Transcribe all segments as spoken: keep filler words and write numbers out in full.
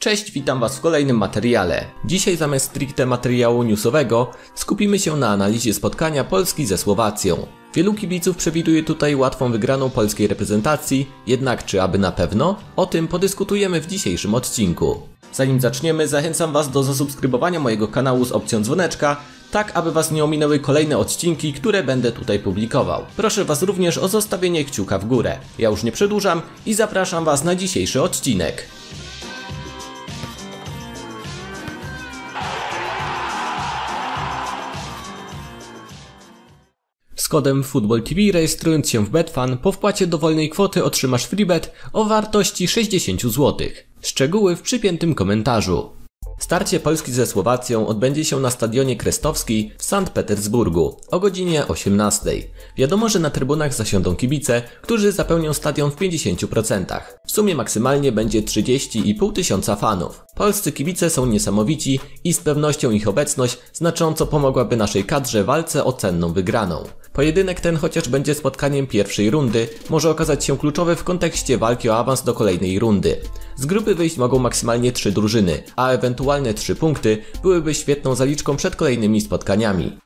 Cześć, witam Was w kolejnym materiale. Dzisiaj zamiast stricte materiału newsowego skupimy się na analizie spotkania Polski ze Słowacją. Wielu kibiców przewiduje tutaj łatwą wygraną polskiej reprezentacji, jednak czy aby na pewno? O tym podyskutujemy w dzisiejszym odcinku. Zanim zaczniemy, zachęcam Was do zasubskrybowania mojego kanału z opcją dzwoneczka, tak aby Was nie ominęły kolejne odcinki, które będę tutaj publikował. Proszę Was również o zostawienie kciuka w górę. Ja już nie przedłużam i zapraszam Was na dzisiejszy odcinek. Z kodem Football T V rejestrując się w Betfan, po wpłacie dowolnej kwoty otrzymasz freebet o wartości sześćdziesiąt złotych. Szczegóły w przypiętym komentarzu. Starcie Polski ze Słowacją odbędzie się na stadionie Krestowski w Sankt Petersburgu o godzinie osiemnastej. Wiadomo, że na trybunach zasiądą kibice, którzy zapełnią stadion w pięćdziesięciu procentach. W sumie maksymalnie będzie trzydzieści i pół tysiąca fanów. Polscy kibice są niesamowici i z pewnością ich obecność znacząco pomogłaby naszej kadrze w walce o cenną wygraną. Pojedynek ten, chociaż będzie spotkaniem pierwszej rundy, może okazać się kluczowy w kontekście walki o awans do kolejnej rundy. Z grupy wyjść mogą maksymalnie trzy drużyny, a ewentualne trzy punkty byłyby świetną zaliczką przed kolejnymi spotkaniami.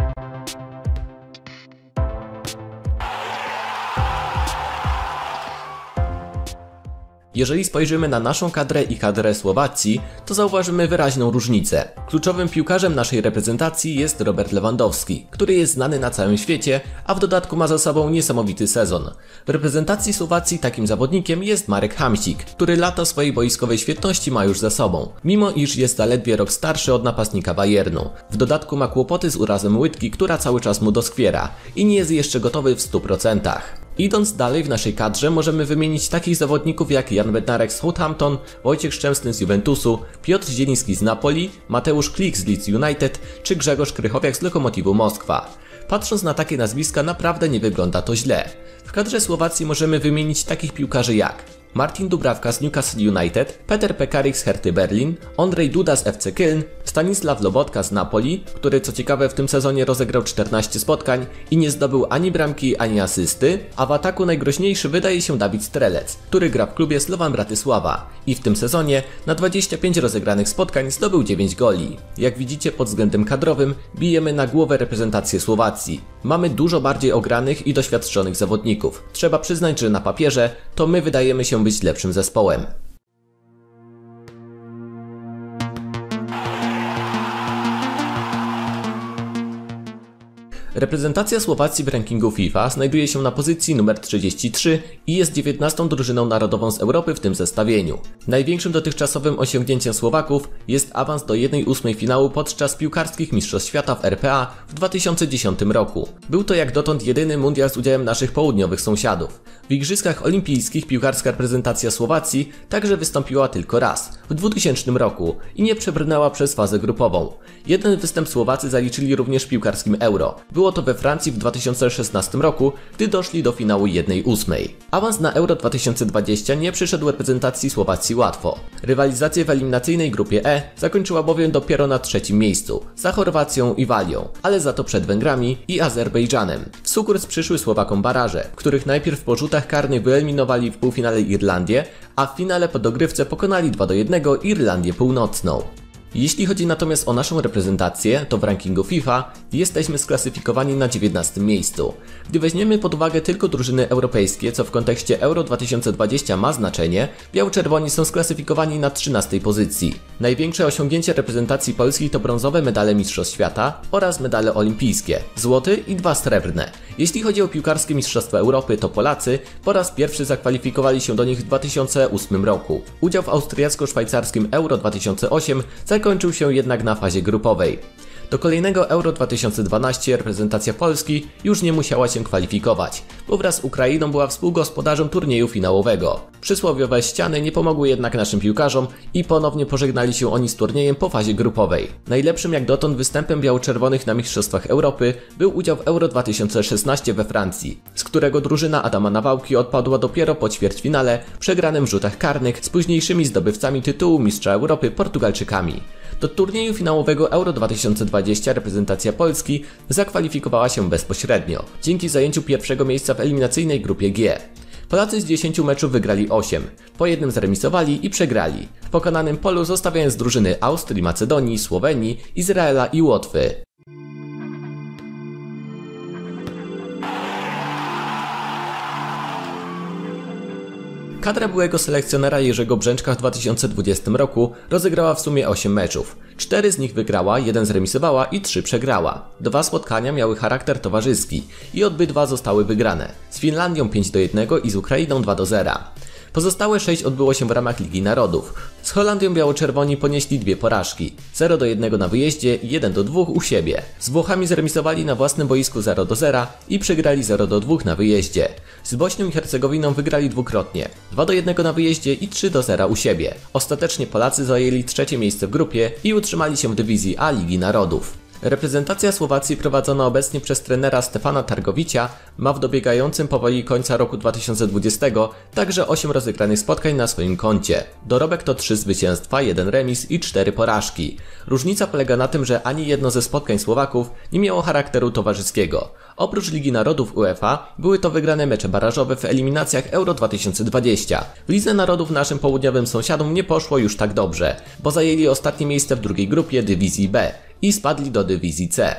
Jeżeli spojrzymy na naszą kadrę i kadrę Słowacji, to zauważymy wyraźną różnicę. Kluczowym piłkarzem naszej reprezentacji jest Robert Lewandowski, który jest znany na całym świecie, a w dodatku ma za sobą niesamowity sezon. W reprezentacji Słowacji takim zawodnikiem jest Marek Hamsik, który lata swojej boiskowej świetności ma już za sobą, mimo iż jest zaledwie rok starszy od napastnika Bayernu. W dodatku ma kłopoty z urazem łydki, która cały czas mu doskwiera i nie jest jeszcze gotowy w stu procentach. Idąc dalej w naszej kadrze możemy wymienić takich zawodników jak Jan Bednarek z Southampton, Wojciech Szczęsny z Juventusu, Piotr Zieliński z Napoli, Mateusz Klich z Leeds United czy Grzegorz Krychowiak z Lokomotivu Moskwa. Patrząc na takie nazwiska naprawdę nie wygląda to źle. W kadrze Słowacji możemy wymienić takich piłkarzy jak Martin Dubravka z Newcastle United, Peter Pekarik z Herty Berlin, Ondrej Duda z F C Köln, Stanisław Lobotka z Napoli, który co ciekawe w tym sezonie rozegrał czternaście spotkań i nie zdobył ani bramki, ani asysty, a w ataku najgroźniejszy wydaje się Dawid Strelec, który gra w klubie Slovan Bratysława i w tym sezonie na dwadzieścia pięć rozegranych spotkań zdobył dziewięć goli. Jak widzicie, pod względem kadrowym bijemy na głowę reprezentację Słowacji. Mamy dużo bardziej ogranych i doświadczonych zawodników. Trzeba przyznać, że na papierze to my wydajemy się być lepszym zespołem. Reprezentacja Słowacji w rankingu FIFA znajduje się na pozycji numer trzydzieści trzy i jest dziewiętnastą drużyną narodową z Europy w tym zestawieniu. Największym dotychczasowym osiągnięciem Słowaków jest awans do jednej ósmej finału podczas piłkarskich mistrzostw świata w R P A w dwa tysiące dziesiątym roku. Był to jak dotąd jedyny mundial z udziałem naszych południowych sąsiadów. W Igrzyskach Olimpijskich piłkarska reprezentacja Słowacji także wystąpiła tylko raz, w dwutysięcznym roku i nie przebrnęła przez fazę grupową. Jeden występ Słowacy zaliczyli również w piłkarskim Euro. Było to we Francji w dwa tysiące szesnastym roku, gdy doszli do finału jednej ósmej. Awans na Euro dwa tysiące dwadzieścia nie przyszedł reprezentacji Słowacji łatwo. Rywalizację w eliminacyjnej grupie E zakończyła bowiem dopiero na trzecim miejscu, za Chorwacją i Walią, ale za to przed Węgrami i Azerbejdżanem. W sukurs przyszły Słowakom baraże, których najpierw po rzutach karnych wyeliminowali w półfinale Irlandię, a w finale po dogrywce pokonali dwa do jednego Irlandię Północną. Jeśli chodzi natomiast o naszą reprezentację, to w rankingu FIFA jesteśmy sklasyfikowani na dziewiętnastym miejscu. Gdy weźmiemy pod uwagę tylko drużyny europejskie, co w kontekście Euro dwa tysiące dwadzieścia ma znaczenie, biało-czerwoni są sklasyfikowani na trzynastej pozycji. Największe osiągnięcie reprezentacji Polski to brązowe medale Mistrzostw Świata oraz medale olimpijskie, złoty i dwa srebrne. Jeśli chodzi o piłkarskie Mistrzostwa Europy, to Polacy po raz pierwszy zakwalifikowali się do nich w dwa tysiące ósmym roku. Udział w austriacko-szwajcarskim Euro dwa tysiące ósmym zakończył się jednak na fazie grupowej. Do kolejnego Euro dwa tysiące dwanaście reprezentacja Polski już nie musiała się kwalifikować, bo wraz z Ukrainą była współgospodarzem turnieju finałowego. Przysłowiowe ściany nie pomogły jednak naszym piłkarzom i ponownie pożegnali się oni z turniejem po fazie grupowej. Najlepszym jak dotąd występem biało-czerwonych na Mistrzostwach Europy był udział w Euro dwa tysiące szesnaście we Francji, z którego drużyna Adama Nawałki odpadła dopiero po ćwierćfinale, przegranym w rzutach karnych z późniejszymi zdobywcami tytułu Mistrza Europy Portugalczykami. Do turnieju finałowego Euro dwa tysiące dwadzieścia reprezentacja Polski zakwalifikowała się bezpośrednio, dzięki zajęciu pierwszego miejsca w eliminacyjnej grupie G. Polacy z dziesięciu meczów wygrali osiem, po jednym zremisowali i przegrali, w pokonanym polu zostawiając drużyny Austrii, Macedonii, Słowenii, Izraela i Łotwy. Kadra byłego selekcjonera Jerzego Brzęczka w dwa tysiące dwudziestym roku rozegrała w sumie osiem meczów. cztery z nich wygrała, jeden zremisowała i trzy przegrała. Dwa spotkania miały charakter towarzyski i obydwa zostały wygrane. Z Finlandią pięć do jednego i z Ukrainą dwa do zera. Pozostałe sześć odbyło się w ramach Ligi Narodów. Z Holandią biało-czerwoni ponieśli dwie porażki, zero do jednego na wyjeździe i jeden do dwóch u siebie. Z Włochami zremisowali na własnym boisku zero do zera i przegrali zero do dwóch na wyjeździe. Z Bośnią i Hercegowiną wygrali dwukrotnie, dwa do jednego na wyjeździe i trzy do zera u siebie. Ostatecznie Polacy zajęli trzecie miejsce w grupie i utrzymali się w dywizji A Ligi Narodów. Reprezentacja Słowacji prowadzona obecnie przez trenera Stefana Targowicia ma w dobiegającym powoli końca roku dwa tysiące dwudziestego także osiem rozegranych spotkań na swoim koncie. Dorobek to trzy zwycięstwa, jeden remis i cztery porażki. Różnica polega na tym, że ani jedno ze spotkań Słowaków nie miało charakteru towarzyskiego. Oprócz Ligi Narodów UEFA były to wygrane mecze barażowe w eliminacjach Euro dwa tysiące dwadzieścia. W Lidze Narodów naszym południowym sąsiadom nie poszło już tak dobrze, bo zajęli ostatnie miejsce w drugiej grupie dywizji B i spadli do dywizji C.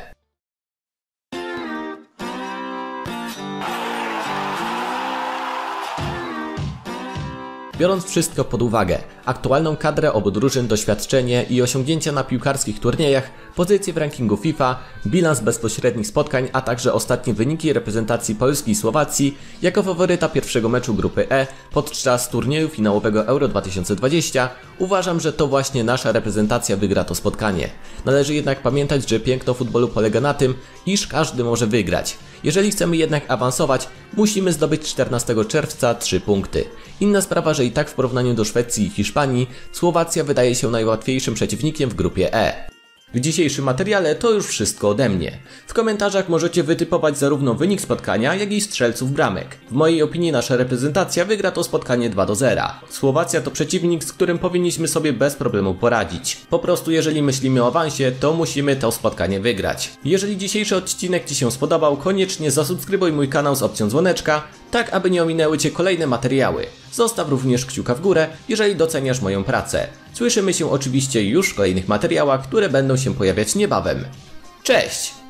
Biorąc wszystko pod uwagę, aktualną kadrę obu drużyn, doświadczenie i osiągnięcia na piłkarskich turniejach, pozycje w rankingu FIFA, bilans bezpośrednich spotkań, a także ostatnie wyniki reprezentacji Polski i Słowacji, jako faworyta pierwszego meczu grupy E podczas turnieju finałowego Euro dwa tysiące dwadzieścia, uważam, że to właśnie nasza reprezentacja wygra to spotkanie. Należy jednak pamiętać, że piękno futbolu polega na tym, iż każdy może wygrać. Jeżeli chcemy jednak awansować, musimy zdobyć czternastego czerwca trzy punkty. Inna sprawa, że i tak w porównaniu do Szwecji i Hiszpanii, Słowacja wydaje się najłatwiejszym przeciwnikiem w grupie E. W dzisiejszym materiale to już wszystko ode mnie. W komentarzach możecie wytypować zarówno wynik spotkania, jak i strzelców bramek. W mojej opinii nasza reprezentacja wygra to spotkanie dwa do zera. Słowacja to przeciwnik, z którym powinniśmy sobie bez problemu poradzić. Po prostu jeżeli myślimy o awansie, to musimy to spotkanie wygrać. Jeżeli dzisiejszy odcinek Ci się spodobał, koniecznie zasubskrybuj mój kanał z opcją dzwoneczka, tak aby nie ominęły Cię kolejne materiały. Zostaw również kciuka w górę, jeżeli doceniasz moją pracę. Słyszymy się oczywiście już w kolejnych materiałach, które będą się pojawiać niebawem. Cześć!